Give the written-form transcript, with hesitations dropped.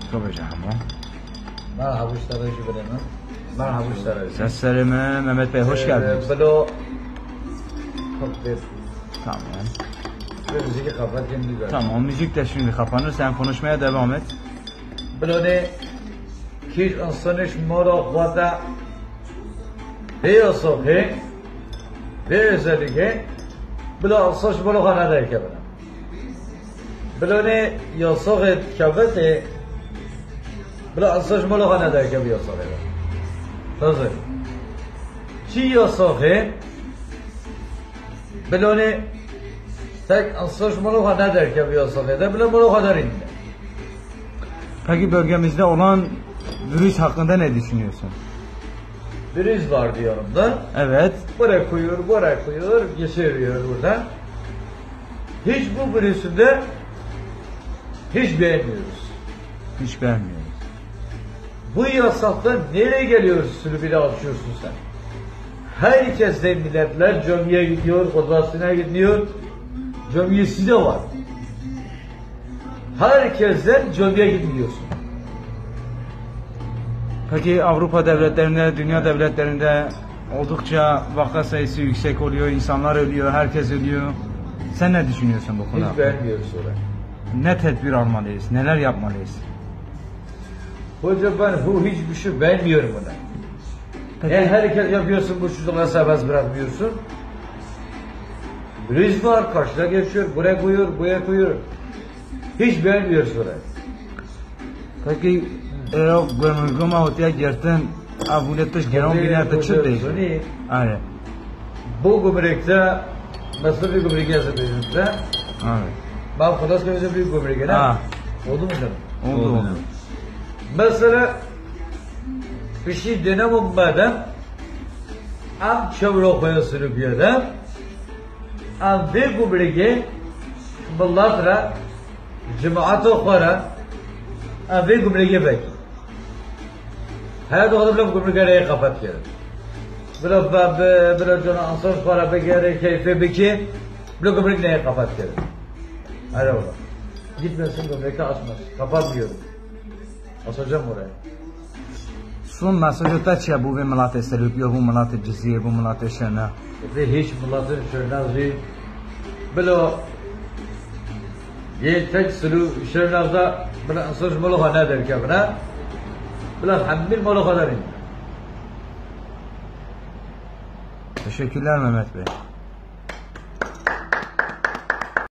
Kapacağım ama. Merhaba işlerci benim. Merhaba işlerci. Seslerime Mehmet Bey hoş geldiniz. Blo Tamam. müzik kapat şimdi gör. Tamam, müzik de şimdi kapanır. Sen konuşmaya devam et. Blo ne? Hiç insanış moro vada Heyoso he ve özellikle blo soş blo kana da ke bana. Blo ne yosoğet kabete blo soş blo kana da ke yosoğet. Hazır. Çi yosoğet blo ne tek soş blo kana da ke yosoğet. Blo blo kana inde. Peki bölgemizde olan virüs hakkında ne düşünüyorsun? Virüs var diyorum da. Evet. Bırakıyor, geçiriyor buradan. Hiç bu virüsü de hiç beğenmiyoruz. Hiç beğenmiyoruz. Bu yasaktan nereye geliyorsun bile açıyorsun sen? Herkes de milletler camiye gidiyor, odasına gidiyor. Camiyesi de var. Herkesten camiye gitmiyorsun. Peki Avrupa devletlerinde, dünya devletlerinde oldukça vaka sayısı yüksek oluyor, insanlar ölüyor, herkes ölüyor. Sen ne düşünüyorsun bu konuda? Hiç beğenmiyoruz orayı. Ne tedbir almalıyız, neler yapmalıyız? Hoca ben bu hiçbir şey beğenmiyorum buna. Peki, Herkes yapıyorsun bu çocuklara serbest bırakmıyorsun. Virüs var, karşıda geçiyor, buraya koyuyor. Hiç beğenmiyoruz orayı. peki goma hotia gerten avuletos geron binata çıt değil. Evet. Bu gümrükte nasıl bir gümrük yazabilirse Evet. ben Kudas Köyü'nde büyük gümrük Ha. oldu mu canım? Oldu. Mesela bir şey denemem am çabuk koyuyorsun bir adam am bir gümrüke ballatra cemaat okara am bir gümrüke bek her doğru bir gümrüke kapat ya Bila cana ansar para begere keyfe beki bila gümrük neye kapat ya hadi oğlum gitmesin gümrükte açmaz kapatmıyorum açacağım oraya. Son mesajı taçya bu ve millet Selübya, bu millet Cizye, bu millet Şena. Ve hiç milletin Şernazı bila ye tek sülü Şernaz'da bila ansar muluha ne der ki bana bila hamil muluha derin. Teşekkürler Mehmet Bey.